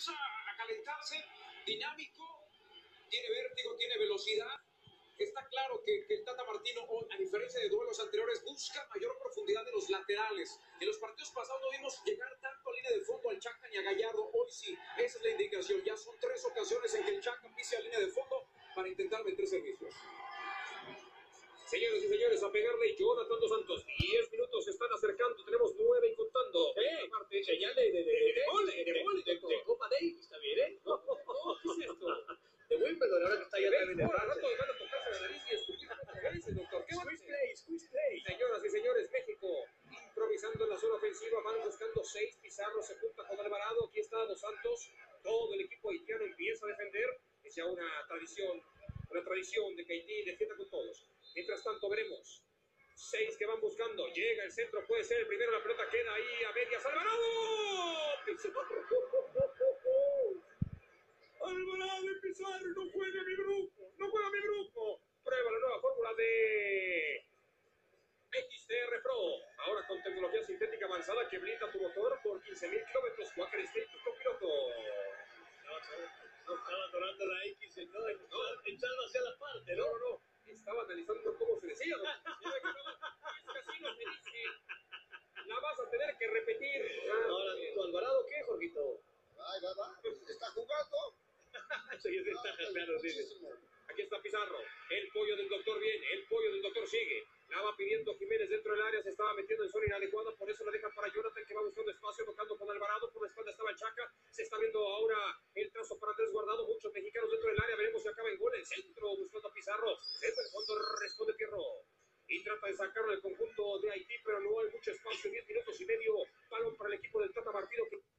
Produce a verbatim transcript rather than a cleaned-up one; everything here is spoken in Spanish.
comienza a calentarse, dinámico, tiene vértigo, tiene velocidad. Está claro que, que el Tata Martino hoy, a diferencia de duelos anteriores, busca mayor profundidad en los laterales. En los partidos pasados no vimos llegar tanto a línea de fondo al Chaca ni a Gallardo. Hoy sí, esa es la indicación. Ya son tres ocasiones en que el Chaca pise a línea de fondo para intentar meter servicios. Señores y señores, a pegarle Jonathan dos Santos. Diez minutos se están acercando. Tenemos nueve y contando. ¡Eh! Parte, Señal de, de, de, de, de, vole, de, de vole, de, doctor. de Copa Davis, ¿también, eh? No, no, no, ¿qué es esto? De Wimbledon, ahora que está ya también de Ahora Francia. rato van a tocarse la nariz y escupir cuatro veces, doctor. ¿Qué va a Squeeze hacer? play, squeeze play. Señoras y señores, México improvisando en la zona ofensiva, van buscando seis. Pizarro se junta con Alvarado. Aquí está Dos Santos. Todo el equipo haitiano empieza a defender. Es ya una tradición, una tradición de que Haití defienda con todos. Mientras tanto, veremos. Seis que van buscando. Llega el centro, puede ser el primero. La pelota queda ahí a medias. ¡Alvarado! Pizarro. Alvarado y Pizarro. No juega mi grupo. No juega mi grupo. Prueba la nueva fórmula de X T R Pro. Ahora con tecnología sintética avanzada que blinda tu motor por quince mil kilómetros. Walker State, tu copiloto. No, no, estaba adorando la X, ¿no? Echando hacia la parte, No, ¿no? no, no. Estaba analizando cómo se decía. ¿No? Es que así no se dice. La vas a tener que repetir. Ahora, ¿tu Alvarado qué, Jorgito? Ay, va, va. Está jugando. Eso ya es ventaja, claro, dile. Muchísimo. Aquí está Pizarro. El pollo del doctor viene. El pollo del doctor sigue. La va pidiendo Jiménez dentro del área. Se estaba metiendo en zona inadecuada. Por eso la deja para Jonathan, que va buscando espacio, tocando con Alvarado. Por la espalda estaba el Chaca. Se está viendo ahora el trazo para Andrés Guardado. Muchos mexicanos dentro del área. Veremos si acaba en gol. El centro buscando a Pizarro. Desde el fondo responde Fierro. Y trata de sacarlo del conjunto de Haití, pero no hay mucho espacio. Diez minutos y medio. Balón para el equipo del Tata Martino. Que